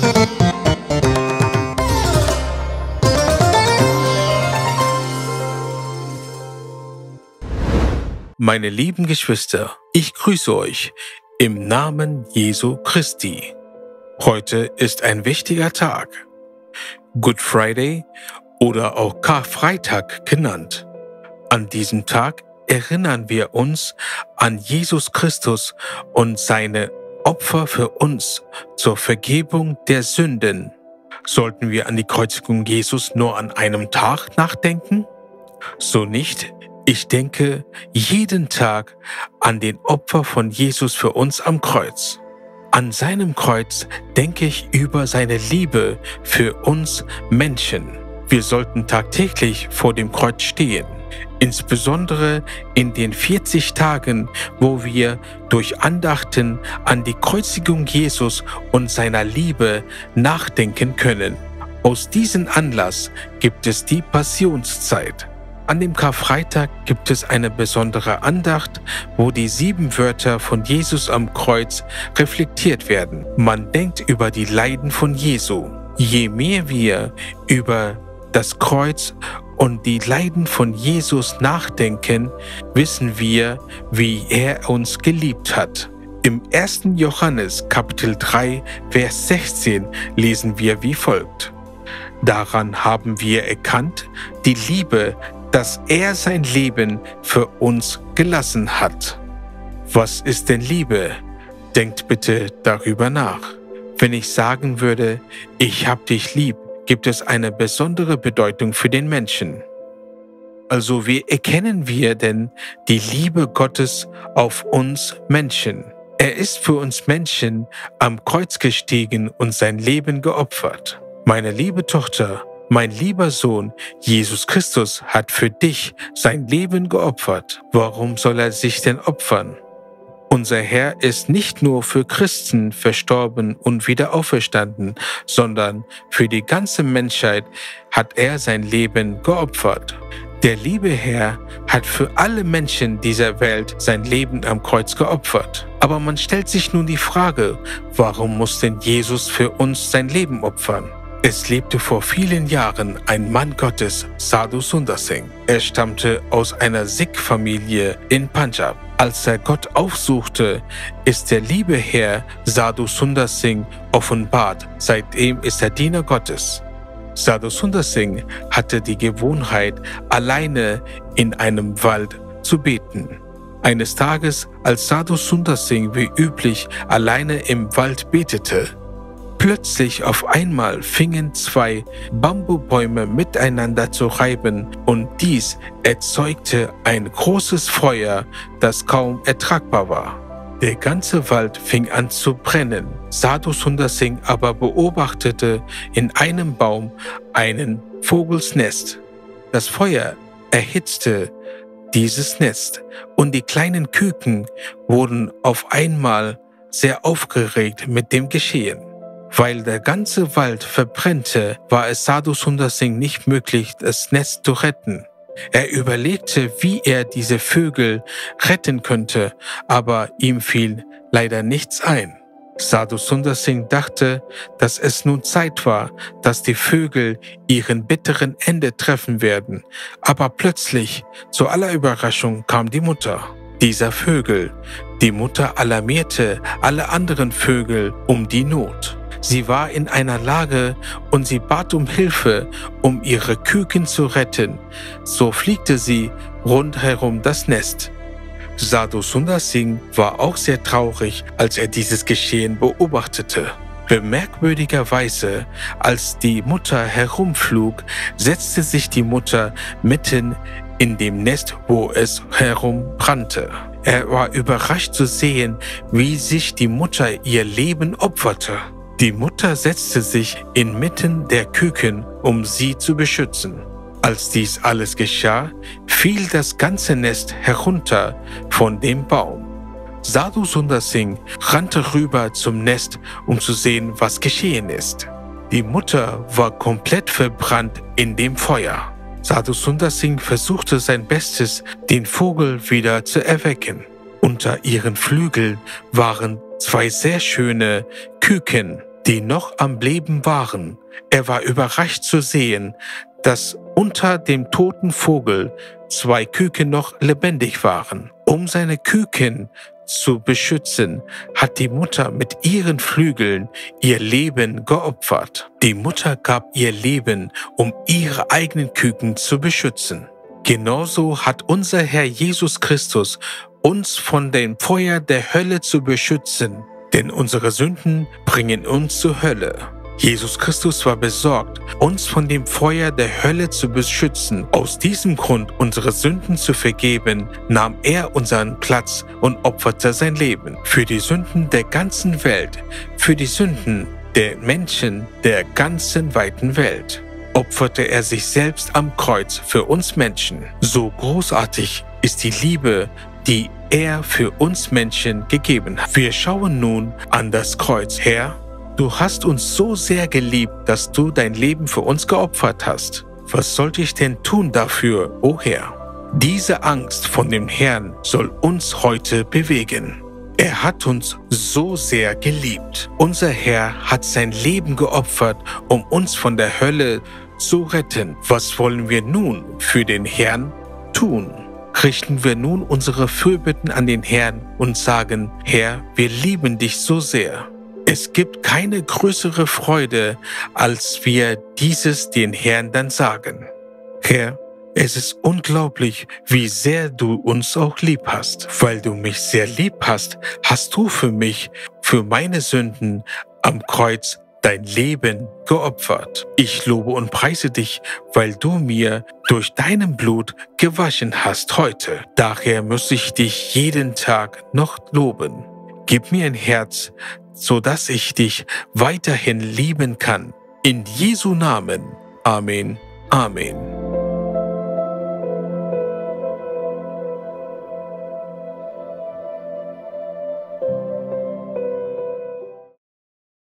Meine lieben Geschwister, ich grüße euch im Namen Jesu Christi. Heute ist ein wichtiger Tag, Good Friday oder auch Karfreitag genannt. An diesem Tag erinnern wir uns an Jesus Christus und seine Opfer für uns zur Vergebung der Sünden. Sollten wir an die Kreuzigung Jesus nur an einem Tag nachdenken? So nicht. Ich denke jeden Tag an den Opfer von Jesus für uns am Kreuz. An seinem Kreuz denke ich über seine Liebe für uns Menschen. Wir sollten tagtäglich vor dem Kreuz stehen, insbesondere in den 40 Tagen, wo wir durch Andachten an die Kreuzigung Jesus und seiner Liebe nachdenken können. Aus diesem Anlass gibt es die Passionszeit. An dem Karfreitag gibt es eine besondere Andacht, wo die 7 Wörter von Jesus am Kreuz reflektiert werden. Man denkt über die Leiden von Jesu. Je mehr wir über das Kreuz und die Leiden von Jesus nachdenken, wissen wir, wie er uns geliebt hat. Im 1. Johannes Kapitel 3, Vers 16 lesen wir wie folgt: Daran haben wir erkannt, die Liebe, dass er sein Leben für uns gelassen hat. Was ist denn Liebe? Denkt bitte darüber nach. Wenn ich sagen würde, ich hab dich lieb, gibt es eine besondere Bedeutung für den Menschen. Also wie erkennen wir denn die Liebe Gottes auf uns Menschen? Er ist für uns Menschen am Kreuz gestiegen und sein Leben geopfert. Meine liebe Tochter, mein lieber Sohn, Jesus Christus hat für dich sein Leben geopfert. Warum soll er sich denn opfern? Unser Herr ist nicht nur für Christen verstorben und wieder auferstanden, sondern für die ganze Menschheit hat er sein Leben geopfert. Der liebe Herr hat für alle Menschen dieser Welt sein Leben am Kreuz geopfert. Aber man stellt sich nun die Frage, warum muss denn Jesus für uns sein Leben opfern? Es lebte vor vielen Jahren ein Mann Gottes, Sadhu Sundar Singh. Er stammte aus einer Sikh-Familie in Punjab. Als er Gott aufsuchte, ist der liebe Herr Sadhu Sundar Singh offenbart. Seitdem ist er Diener Gottes. Sadhu Sundar Singh hatte die Gewohnheit, alleine in einem Wald zu beten. Eines Tages, als Sadhu Sundar Singh wie üblich alleine im Wald betete, plötzlich auf einmal fingen 2 Bambubäume miteinander zu reiben und dies erzeugte ein großes Feuer, das kaum ertragbar war. Der ganze Wald fing an zu brennen. Sadhu Sundar Singh aber beobachtete in einem Baum einen Vogelsnest. Das Feuer erhitzte dieses Nest und die kleinen Küken wurden auf einmal sehr aufgeregt mit dem Geschehen. Weil der ganze Wald verbrannte, war es Sadhu Sundar Singh nicht möglich, das Nest zu retten. Er überlegte, wie er diese Vögel retten könnte, aber ihm fiel leider nichts ein. Sadhu Sundar Singh dachte, dass es nun Zeit war, dass die Vögel ihren bitteren Ende treffen werden. Aber plötzlich, zu aller Überraschung, kam die Mutter dieser Vögel. Die Mutter alarmierte alle anderen Vögel um die Not. Sie war in einer Lage und sie bat um Hilfe, um ihre Küken zu retten. So fliegte sie rundherum das Nest. Sadhu Sundar Singh war auch sehr traurig, als er dieses Geschehen beobachtete. Bemerkwürdigerweise, als die Mutter herumflog, setzte sich die Mutter mitten in dem Nest, wo es herumbrannte. Er war überrascht zu sehen, wie sich die Mutter ihr Leben opferte. Die Mutter setzte sich inmitten der Küken, um sie zu beschützen. Als dies alles geschah, fiel das ganze Nest herunter von dem Baum. Sadhu Sundar Singh rannte rüber zum Nest, um zu sehen, was geschehen ist. Die Mutter war komplett verbrannt in dem Feuer. Sadhu Sundar Singh versuchte sein Bestes, den Vogel wieder zu erwecken. Unter ihren Flügeln waren 2 sehr schöne Küken. die noch am Leben waren. Er war überrascht zu sehen, dass unter dem toten Vogel 2 Küken noch lebendig waren. Um seine Küken zu beschützen, hat die Mutter mit ihren Flügeln ihr Leben geopfert. Die Mutter gab ihr Leben, um ihre eigenen Küken zu beschützen. Genauso hat unser Herr Jesus Christus uns von dem Feuer der Hölle zu beschützen, denn unsere Sünden bringen uns zur Hölle. Jesus Christus war besorgt, uns von dem Feuer der Hölle zu beschützen. Aus diesem Grund, unsere Sünden zu vergeben, nahm er unseren Platz und opferte sein Leben. Für die Sünden der ganzen Welt, für die Sünden der Menschen der ganzen weiten Welt, opferte er sich selbst am Kreuz für uns Menschen. So großartig ist die Liebe, die er für uns Menschen gegeben hat. Wir schauen nun an das Kreuz. Herr, du hast uns so sehr geliebt, dass du dein Leben für uns geopfert hast. Was sollte ich denn tun dafür, o Herr? Diese Angst von dem Herrn soll uns heute bewegen. Er hat uns so sehr geliebt. Unser Herr hat sein Leben geopfert, um uns von der Hölle zu retten. Was wollen wir nun für den Herrn tun? Richten wir nun unsere Fürbitten an den Herrn und sagen, Herr, wir lieben dich so sehr. Es gibt keine größere Freude, als wir dieses den Herrn dann sagen. Herr, es ist unglaublich, wie sehr du uns auch lieb hast. Weil du mich sehr lieb hast, hast du für mich, für meine Sünden am Kreuz dein Leben geopfert. Ich lobe und preise dich, weil du mir durch dein Blut gewaschen hast heute. Daher muss ich dich jeden Tag noch loben. Gib mir ein Herz, so dass ich dich weiterhin lieben kann. In Jesu Namen. Amen. Amen.